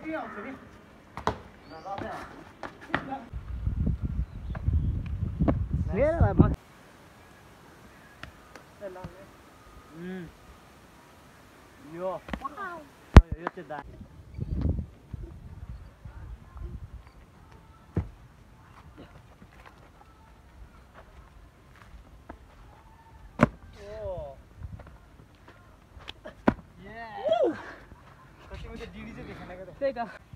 Yo. Yo चाहिँ दा कसैले त डिडी चाहिँ देखेन के त त्यही त